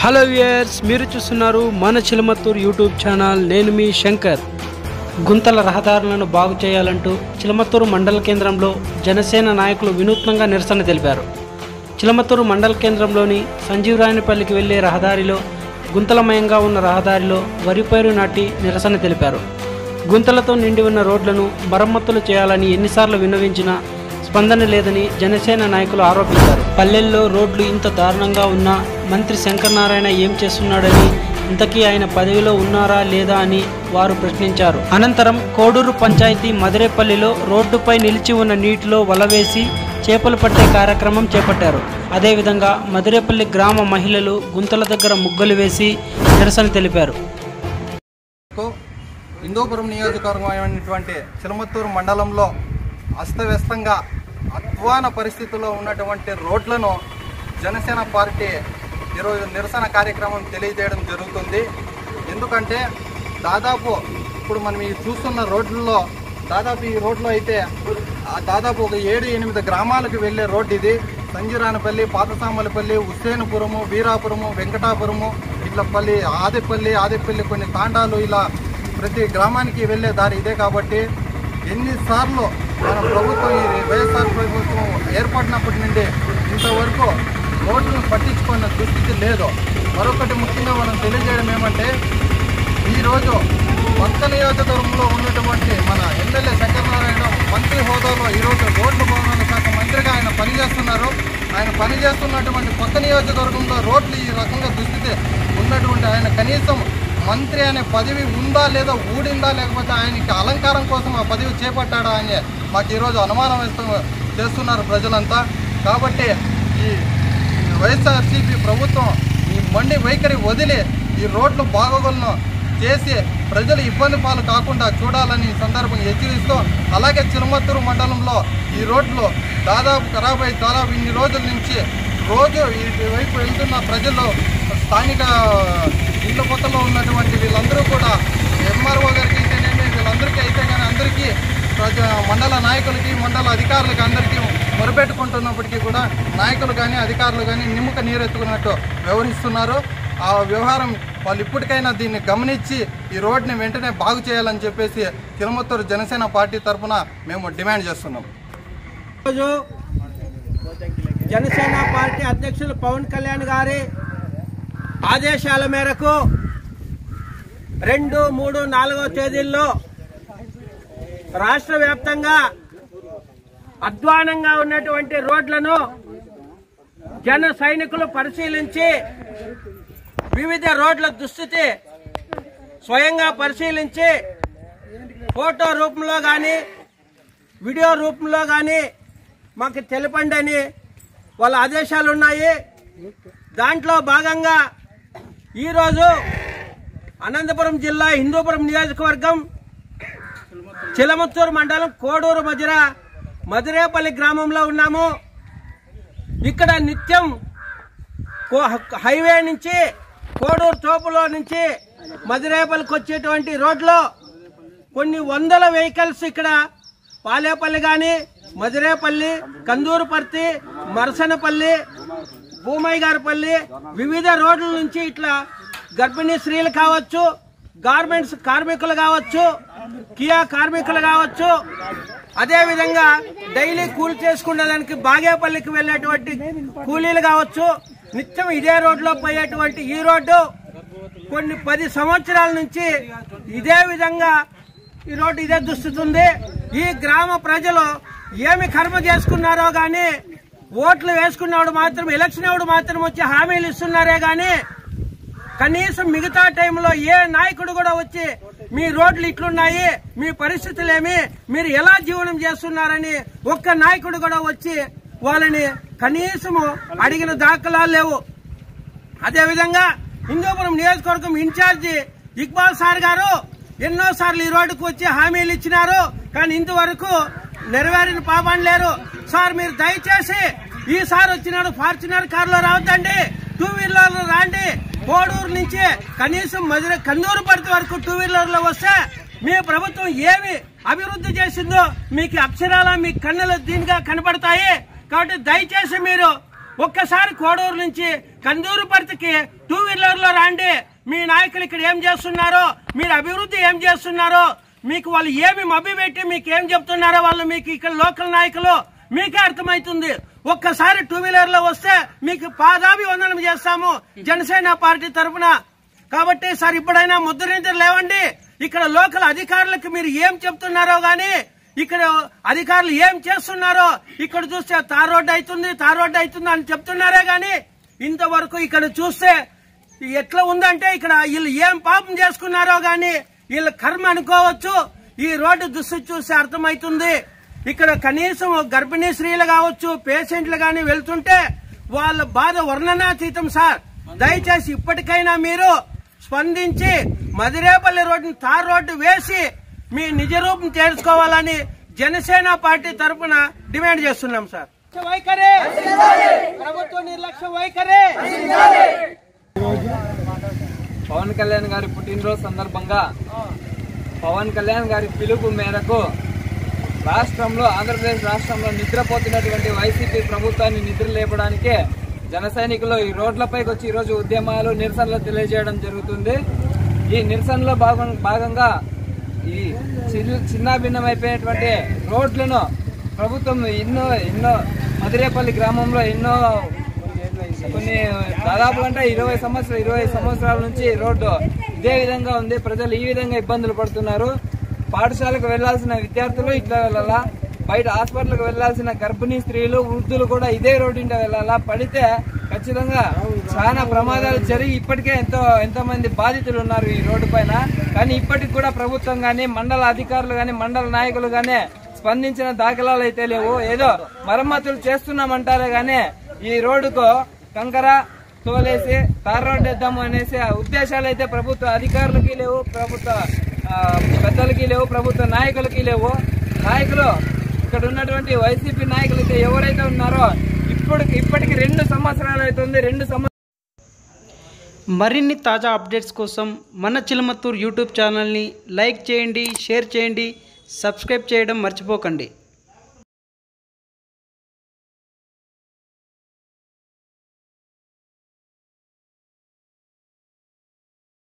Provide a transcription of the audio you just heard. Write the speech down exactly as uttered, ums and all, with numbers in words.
Hello viewers, మీరు చూస్తున్నారు మన చిలమత్తూరు యూట్యూబ్ ఛానల్. నేను మీ శంకర్. గుంతల రహదారులను బాగు చేయాలంటూ చిలమత్తూరు మండల కేంద్రంలో జనసేన నాయకులు వినూత్నంగా నిరసన తెలిపారు. చిలమత్తూరు మండల కేంద్రంలోని సంజీవరాయనపల్లికి వెళ్లే రహదారిలో గుంతలమయంగా ఉన్న రహదారిలో వరి పైరు నాటి నిరసన తెలిపారు. గుంతలతో నిండి ఉన్న రోడ్లను మరమ్మతులు చేయాలని ఎన్నిసార్లు విన్నవించినా స్పందన లేదని జనసేన నాయకులు ఆరోపించారు. పల్లెల్లో రోడ్లు ఇంత దారుణంగా ఉన్నా మంత్రి శంకర్ నారాయణ ఏం చేస్తున్నాడని, ఇంతకీ ఆయన పదవిలో ఉన్నారా లేదా అని వారు ప్రశ్నించారు. అనంతరం కోడూరు పంచాయతీ మదిరేపల్లిలో రోడ్డుపై నిలిచి ఉన్న నీటిలో వలవేసి చేపలు పట్టే కార్యక్రమం చేపట్టారు. అదేవిధంగా మదిరేపల్లి గ్రామ మహిళలు గుంతల దగ్గర ముగ్గులు వేసి నిరసన తెలిపారు. హిందూపురం నియోజకవర్గమైనటువంటి చిలమత్తూరు మండలంలో అస్తవ్యస్తంగా అధ్వాన పరిస్థితుల్లో ఉన్నటువంటి రోడ్లను జనసేన పార్టీ ఈరోజు నిరసన కార్యక్రమం తెలియజేయడం జరుగుతుంది. ఎందుకంటే దాదాపు ఇప్పుడు మనం ఈ చూస్తున్న రోడ్లలో దాదాపు ఈ రోడ్లో అయితే దాదాపు ఒక ఏడు ఎనిమిది గ్రామాలకు వెళ్ళే రోడ్డు ఇది. సంజీరానపల్లి, పాతసామలపల్లి, హుస్సేనపురము, వీరాపురము, వెంకటాపురము, ఇట్లా పల్లి ఆదిపల్లి ఆదిపల్లి కొన్ని తాండాలు, ఇలా ప్రతి గ్రామానికి వెళ్ళే దారి ఇదే. కాబట్టి ఎన్నిసార్లు మన ప్రభుత్వం ఈ వైఎస్ఆర్ ప్రభుత్వం ఏర్పడినప్పటి నుండి ఇంతవరకు రోడ్లను పట్టించుకున్న దుస్థితి లేదు. మరొకటి ముఖ్యంగా మనం తెలియజేయడం ఏమంటే, ఈరోజు కొత్త నియోజకవర్గంలో ఉన్నటువంటి మన ఎమ్మెల్యే శంకర్ నారాయణ మంత్రి హోదాలో ఈరోజు రోడ్ల భవనాల శాఖ మంత్రిగా ఆయన పనిచేస్తున్నారు. ఆయన పనిచేస్తున్నటువంటి కొత్త నియోజకవర్గంలో రోడ్లు ఈ రకంగా దుస్థితి ఉన్నటువంటి ఆయన కనీసం మంత్రి అనే పదవి ఉందా లేదా, ఊడిందా, లేకపోతే ఆయనకి అలంకారం కోసం ఆ పదవి చేపట్టాడా అని మాకు ఈరోజు అనుమానం వేస్తూ చేస్తున్నారు ప్రజలంతా. కాబట్టి ఈ వైఎస్ఆర్సీపీ ప్రభుత్వం ఈ మండి వైఖరి వదిలి ఈ రోడ్లు బాగోగులను చేసి ప్రజలు ఇబ్బంది పాలు కాకుండా చూడాలని సందర్భంగా హెచ్చరిస్తూ, అలాగే చిలమత్తూరు మండలంలో ఈ రోడ్లు దాదాపు ఖరాబ్ అయి దాదాపు ఇన్ని రోజుల నుంచి రోజు ఈ వైపు వెళ్తున్న ప్రజలు, స్థానిక ఇళ్ళ కొత్తలో ఉన్నటువంటి వీళ్ళందరూ కూడా ఎంఆర్ఓ గారికి అయితేనేమి వీళ్ళందరికీ అయితే కానీ అందరికీ ప్రజ మండల నాయకులకి మండల అధికారులకి అందరికీ మొరపెట్టుకుంటున్నప్పటికీ కూడా నాయకులు కానీ అధికారులు కానీ నిమ్మక నీరెత్తుకున్నట్టు వ్యవహరిస్తున్నారు. ఆ వ్యవహారం వాళ్ళు ఇప్పటికైనా దీన్ని గమనించి ఈ రోడ్ని వెంటనే బాగు చేయాలని చెప్పేసి చిలమత్తూరు జనసేన పార్టీ తరఫున మేము డిమాండ్ చేస్తున్నాం. ఈరోజు జనసేన పార్టీ అధ్యక్షులు పవన్ కళ్యాణ్ గారి ఆదేశాల మేరకు రెండు మూడు నాలుగో తేదీల్లో రాష్ట్ర వ్యాప్తంగా అధ్వానంగా ఉన్నటువంటి రోడ్లను జన సైనికులు పరిశీలించి వివిధ రోడ్ల దుస్థితి స్వయంగా పరిశీలించి ఫోటో రూపంలో కానీ వీడియో రూపంలో కానీ మాకు తెలపండి అని వాళ్ళ ఆదేశాలు ఉన్నాయి. దాంట్లో భాగంగా ఈరోజు అనంతపురం జిల్లా హిందూపురం నియోజకవర్గం చిలమత్తూరు మండలం కోడూరు మధ్య మదిరేపల్లి గ్రామంలో ఉన్నాము. ఇక్కడ నిత్యం హైవే నుంచి కోడూరు తోపులో నుంచి మదిరేపల్లికి వచ్చేటువంటి రోడ్లో కొన్ని వందల వెహికల్స్ ఇక్కడ పాలేపల్లి కానీ మదిరేపల్లి, కందూరుపర్తి, మరసనపల్లి, భూమయ్య గారిపల్లి వివిధ రోడ్ల నుంచి ఇట్లా గర్భిణీ స్త్రీలు కావచ్చు, గార్మెంట్స్ కార్మికులు కావచ్చు, కియా కార్మికులు కావచ్చు, అదేవిధంగా డైలీ కూలి చేసుకునేదానికి బాగేపల్లికి వెళ్ళేటువంటి కూలీలు కావచ్చు, నిత్యం ఇదే రోడ్లో పోయేటువంటి ఈ రోడ్డు కొన్ని పది సంవత్సరాల నుంచి ఇదే విధంగా ఈ రోడ్డు ఇదే దుస్థితి ఉంది. ఈ గ్రామ ప్రజలు ఏమి కర్మ చేసుకున్నారో గాని ఓట్లు వేసుకున్నవాడు మాత్రం ఎలక్షన్ వాడు మాత్రం వచ్చి హామీలు ఇస్తున్నారే గాని కనీసం మిగతా టైంలో ఏ నాయకుడు కూడా వచ్చి మీ రోడ్లు ఇట్లున్నాయి, మీ పరిస్థితులేమి, మీరు ఎలా జీవనం చేస్తున్నారని ఒక్క నాయకుడు కూడా వచ్చి వాళ్ళని కనీసము అడిగిన దాఖలాలు లేవు. అదేవిధంగా హిందూపురం నియోజకవర్గం ఇన్ఛార్జి ఇక్బాల్ సార్ గారు ఎన్నో సార్లు ఈ రోడ్డుకు వచ్చి హామీలు ఇచ్చినారు, కానీ ఇంతవరకు నెరవేరిన పాపం లేరు. సార్ మీరు దయచేసి ఈసారి వచ్చినాడు ఫార్చునర్ కారులో రావద్దండి, టూ వీలర్లు రాండి. కోడూరు నుంచి కనీసం మధుర కందూరుపర్తి వరకు టూ వీలర్లో వస్తే మీ ప్రభుత్వం ఏమి అభివృద్ధి చేసిందో మీకు అక్షరాల మీ కన్నులు దీనిగా కనపడతాయి. కాబట్టి దయచేసి మీరు ఒక్కసారి కోడూరు నుంచి కందూరుపర్తికి టూ వీలర్లో రాండి. మీ నాయకులు ఇక్కడ ఏం చేస్తున్నారో, మీరు అభివృద్ధి ఏం చేస్తున్నారో, మీకు వాళ్ళు ఏమి మభ్యపెట్టి మీకు ఏం చెప్తున్నారో వాళ్ళు మీకు ఇక్కడ లోకల్ నాయకులు మీకే అర్థమవుతుంది. ఒక్కసారి టూ వీలర్ లో వస్తే మీకు పాదాభివందనం చేస్తాము జనసేన పార్టీ తరఫున. కాబట్టి సార్ ఇప్పుడైనా ముద్రనిద్ర లేవండి. ఇక్కడ లోకల్ అధికారులకు మీరు ఏం చెప్తున్నారో గానీ, ఇక్కడ అధికారులు ఏం చేస్తున్నారో ఇక్కడ చూస్తే తార్ రోడ్డు అవుతుంది తార్ రోడ్డు అవుతుంది అని చెప్తున్నారే గాని ఇంతవరకు ఇక్కడ చూస్తే ఎట్లా ఉందంటే ఇక్కడ వీళ్ళు ఏం పాపం చేసుకున్నారో గాని వీళ్ళ కర్మ అనుకోవచ్చు. ఈ రోడ్డు దుస్థితి చూస్తే అర్థమవుతుంది. ఇక్కడ కనీసం గర్భిణీ స్త్రీలు కావచ్చు, పేషెంట్లు గాని వెళ్తుంటే వాళ్ళ బాధ వర్ణనాతీతం సార్. దయచేసి ఇప్పటికైనా మీరు స్పందించి మదిరేపల్లి రోడ్డుని తార్ రోడ్డు వేసి మీ నిజ రూపం తెలుసుకోవాలని జనసేన పార్టీ తరఫున డిమాండ్ చేస్తున్నాం సార్. వైఖరి ప్రభుత్వ నిర్లక్ష్య వైఖరి. పవన్ కళ్యాణ్ గారి పుట్టినరోజు సందర్భంగా పవన్ కళ్యాణ్ గారి పిలుపు మేరకు రాష్ట్రంలో ఆంధ్రప్రదేశ్ రాష్ట్రంలో నిద్రపోతున్నటువంటి వైసీపీ ప్రభుత్వాన్ని నిద్ర లేపడానికే జన సైనికులు ఈ రోడ్లపైకి వచ్చి ఈరోజు ఉద్యమాలు నిరసనలు తెలియజేయడం జరుగుతుంది. ఈ నిరసనలో భాగం భాగంగా ఈ చిన్నాభిన్నమైపోయినటువంటి రోడ్లను ప్రభుత్వం ఎన్నో ఎన్నో మదిరేపల్లి గ్రామంలో ఎన్నో కొన్ని దాదాపు అంటే ఇరవై సంవత్సరాలు ఇరవై సంవత్సరాల నుంచి రోడ్డు ఇదే విధంగా ఉంది. ప్రజలు ఈ విధంగా ఇబ్బందులు పడుతున్నారు. పాఠశాలకు వెళ్లాల్సిన విద్యార్థులు ఇట్లా వెళ్ళాలా, బయట హాస్పిటల్కి వెళ్లాల్సిన గర్భిణీ స్త్రీలు వృద్ధులు కూడా ఇదే రోడ్డు ఇంట వెళ్ళాలా. పడితే ఖచ్చితంగా చాలా ప్రమాదాలు జరిగి ఇప్పటికే ఎంతో ఎంతో మంది బాధితులు ఉన్నారు ఈ రోడ్డు పైన. కానీ ఇప్పటికి కూడా ప్రభుత్వం గానీ మండల అధికారులు గానీ మండల నాయకులు గానీ స్పందించిన దాఖలాలు అయితే లేవు. ఏదో మరమ్మతులు చేస్తున్నామంటారే గానీ ఈ రోడ్డుకు కంకర తోలేసి తార్ రోడ్డు వేద్దాము అనేసి ఉద్దేశాలు అయితే ప్రభుత్వ అధికారులకి లేవు, ప్రభుత్వ పెద్దలకి లేవు, ప్రభుత్వ నాయకులకి లేవు. నాయకులు ఇక్కడ ఉన్నటువంటి వైసీపీ నాయకులు అయితే ఎవరైతే ఉన్నారో ఇప్పటికి ఇప్పటికి రెండు సంవత్సరాలు అవుతుంది. రెండు సంవత్సరాలు మరిన్ని తాజా అప్డేట్స్ కోసం మన చిలమత్తూరు యూట్యూబ్ ఛానల్ని లైక్ చేయండి, షేర్ చేయండి, సబ్స్క్రైబ్ చేయడం మర్చిపోకండి.